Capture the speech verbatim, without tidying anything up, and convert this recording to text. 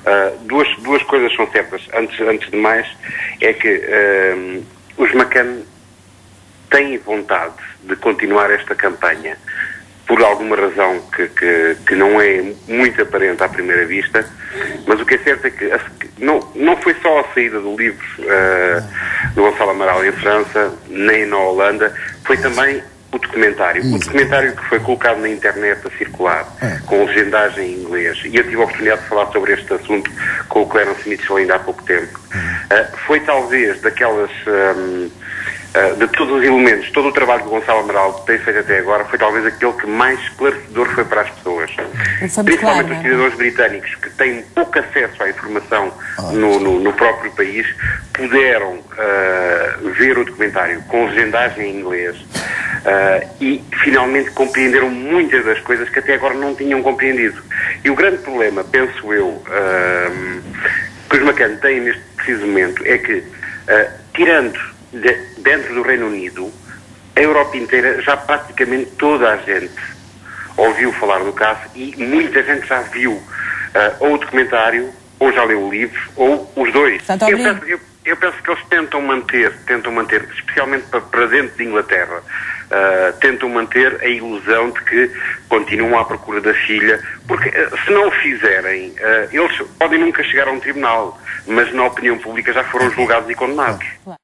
Uh, duas, duas coisas são certas. Antes, antes de mais, é que uh, os McCann têm vontade de continuar esta campanha por alguma razão que, que, que não é muito aparente à primeira vista, mas o que é certo é que a, não, não foi só a saída do livro uh, do Gonçalo Amaral em França, nem na Holanda, foi também o documentário. O documentário que foi colocado na internet a circular, com legendagem em inglês, e eu tive a oportunidade de falar sobre este assunto com o Clarence Mitchell ainda há pouco tempo, uh, foi talvez daquelas... Um, Uh, de todos os elementos, todo o trabalho que o Gonçalo Amaral tem feito até agora foi talvez aquele que mais esclarecedor foi para as pessoas. Principalmente claro, os cidadãos britânicos que têm pouco acesso à informação oh, no, no, no próprio país, puderam uh, ver o documentário com legendagem em inglês uh, e finalmente compreenderam muitas das coisas que até agora não tinham compreendido. E o grande problema, penso eu, uh, que os McCann têm neste preciso momento é que, uh, tirando De, dentro do Reino Unido, a Europa inteira, já praticamente toda a gente ouviu falar do caso e muita gente já viu uh, ou o documentário, ou já leu o livro, ou os dois. Eu penso, eu, eu penso que eles tentam manter, tentam manter, especialmente para, para dentro de Inglaterra, uh, tentam manter a ilusão de que continuam à procura da filha, porque uh, se não o fizerem, uh, eles podem nunca chegar a um tribunal, mas na opinião pública já foram julgados e condenados.